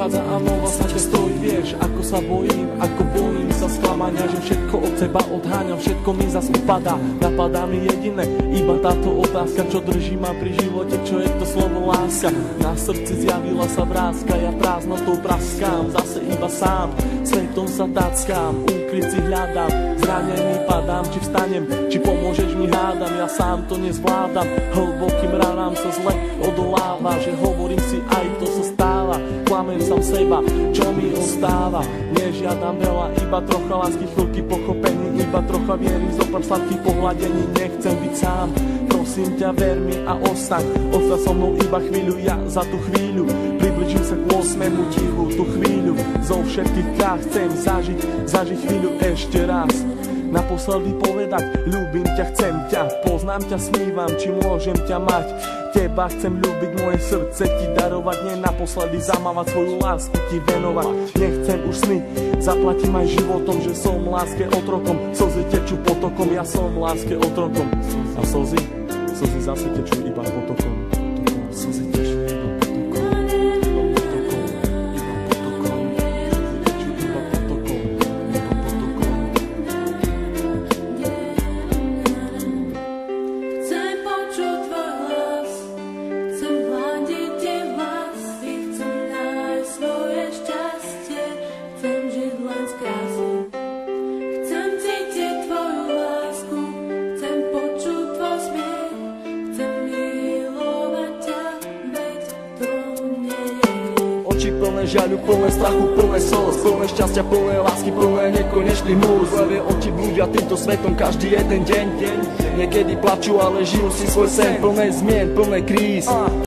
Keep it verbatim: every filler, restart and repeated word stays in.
prichádza a znova sa ťa stojí. Vieš, ako sa bojím, ako bojím sa sklamania, že všetko od seba odháňam, všetko mi zas upadá. Napadá mi jediné, iba táto otázka, čo drží ma pri živote, čo je to slovo láska. Na srdci zjavila sa vrázka, ja prázdnotou praskám, zase iba sám, svetom sa tackám, úkryt si hľadám, zranený padám, či vstanem, či pomôžeš mi hádam, ja sám to nezvládam, hlbokým ranám sa zle odoláva, že hovorím si aj to sa stáva, klamem sám seba, čo mi ostáva, nežiadam veľa, iba trocha lásky, chvíľky pochopení, iba trocha viery, zopár sladkých pohľadení, nechcem byť sám, prosím ťa, ver mi a ostaň, ostaň so mnou iba chvíľu, ja za tú chvíľu približím sa k osmému tichu, tú chvíľu zo všetkých krát chcem zažiť, zažiť chvíľu ešte raz. Naposledy povedať, ľúbim ťa, chcem ťa, poznám ťa, snívam, či môžem ťa mať. Teba chcem ľúbiť, moje srdce ti darovať, nie naposledy zamávať svoju lásku ti venovať. Nechcem už sny, zaplatím aj životom, že som láske otrokom, slzy tečú potokom, ja som láske otrokom. A slzy, slzy zase tečú iba potokom. Slzy tečú iba plné žiaľu, plné strachu, plné slz, plné šťastia, plné lásky, plné nekonečný múr. Hlave oči blúdia týmto svetom každý jeden deň. Niekedy plačú, ale žijú si svoj sen, plné zmien, plné kríz.